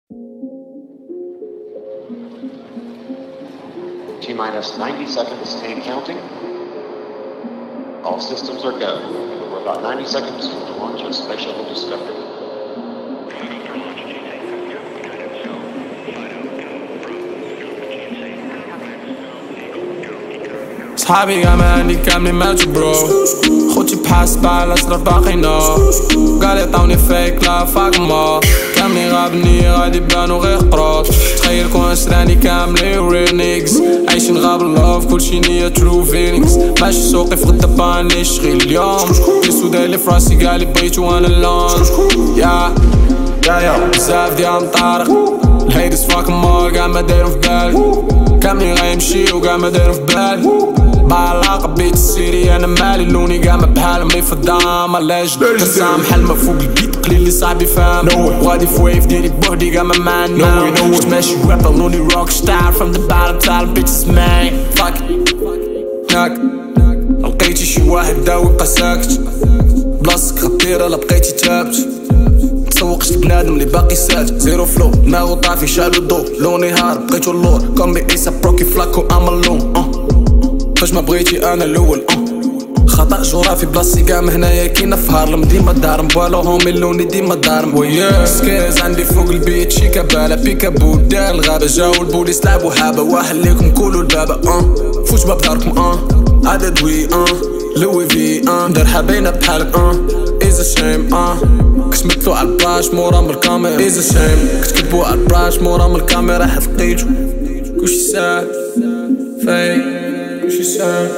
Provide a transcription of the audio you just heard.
T-minus 90 seconds and counting. All systems are go. We're about 90 seconds to launch a Space Shuttle Discovery. صحابي قام عندي كاملين ماتوا برو، خوتي بحاسب على صرف باقينا، قال يعطوني فيك لا فاك ما كاملين غابني غادي بانو غير قراط، تخيل كون سراني كاملين ريل نيكس، عايشين غاب اللوف كلشي نية ترو فيلينكس، ماشي سوقي في غدا باني شغيل اليوم، كيسو دايلي فراسي قالي بغيتو وانا اللون، يا بزاف ديال مطارق، الهيدس فاك مور قاع ما دايرو في بالي، كاملين غيمشيو قاع ما دايرو في بالي، بعلاقة بيت السيري انا مالي لوني قاعمة بحالهم لي في الدام علاش كنسام حلمة فوق البيت قليل لي صاحبي فاهم وغادي في ويف ديالي بوحدي قاعمة مع النوم كنت ماشي رابر لوني روك ستار from the bottom تاع البيتس ماي فاك ياك لقيتي شي واحد داوي بقى ساكت بلاصتك خطيرة لا بقيتي تابت تسوقش البنادم اللي باقي ساكت زيرو فلو دماغو طافي شالو الضو لوني هارب بقيتو اللور كومبي ايسا بروكي فلاكو امالون فاش ما بغيتي انا الاول خطأ جغرافي بلاصتي قاع هنايا كينا في هارلم ديما دارم بوالو هومي لوني ديما دارم ويا سكيز عندي فوق البيت شي كبالة بيكابو دار الغابة جاو البوليس لعبو حابة واحد ليكم كولو البابا فوش باب داركم عدد وي لوي في دار حابينا بحالك إيزا شيم كتمثلو عالبلاش مورا من الكاميرا إيزا شيم كتكتبو عالبلاش مورا من الكاميرا حد لقيتو كلشي ساهل فايق كلشي ساهل